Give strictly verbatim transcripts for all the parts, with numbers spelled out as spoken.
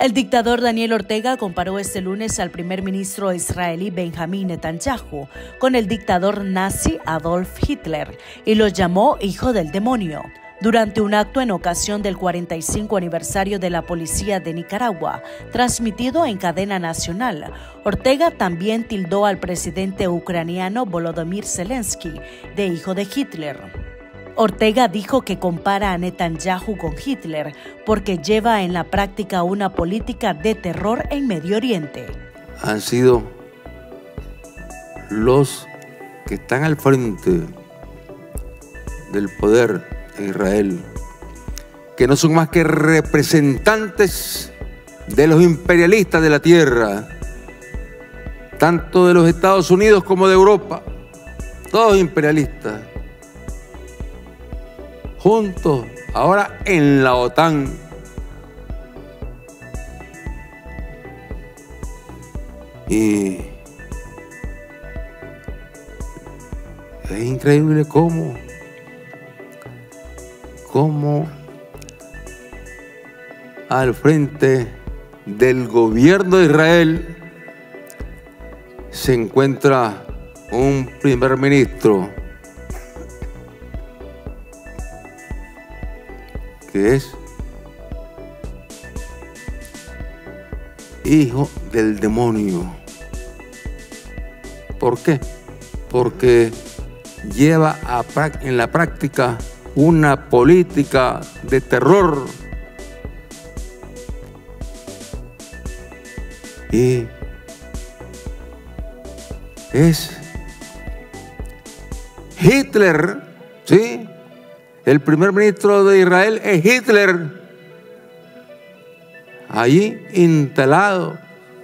El dictador Daniel Ortega comparó este lunes al primer ministro israelí Benjamín Netanyahu con el dictador nazi Adolf Hitler y lo llamó hijo del demonio. Durante un acto en ocasión del cuarenta y cinco aniversario de la Policía de Nicaragua, transmitido en cadena nacional, Ortega también tildó al presidente ucraniano Volodymyr Zelensky de hijo de Hitler. Ortega dijo que compara a Netanyahu con Hitler porque lleva en la práctica una política de terror en Medio Oriente. Han sido los que están al frente del poder en Israel, que no son más que representantes de los imperialistas de la tierra, tanto de los Estados Unidos como de Europa, todos imperialistas, juntos ahora en la OTAN. Y es increíble cómo, cómo al frente del gobierno de Israel se encuentra un primer ministro que es hijo del demonio. ¿Por qué? Porque lleva a, en la práctica una política de terror. Y es Hitler, ¿sí? El primer ministro de Israel es Hitler, allí instalado,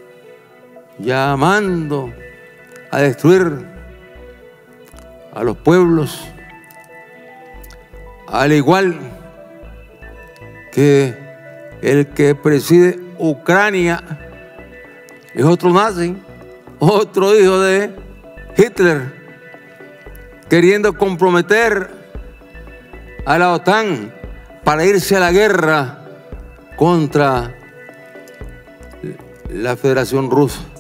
llamando a destruir a los pueblos, al igual que el que preside Ucrania es otro nazi, otro hijo de Hitler, queriendo comprometer a la OTAN para irse a la guerra contra la Federación Rusa.